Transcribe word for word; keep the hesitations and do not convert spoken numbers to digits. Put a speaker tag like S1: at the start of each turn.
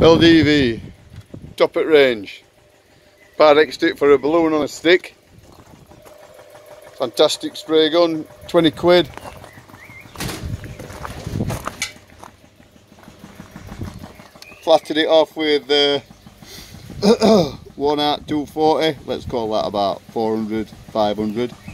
S1: L D V, top at range, Pardex stick for a balloon on a stick. Fantastic spray gun, twenty quid. Flattered it off with uh, one art two forty, let's call that about four hundred, five hundred.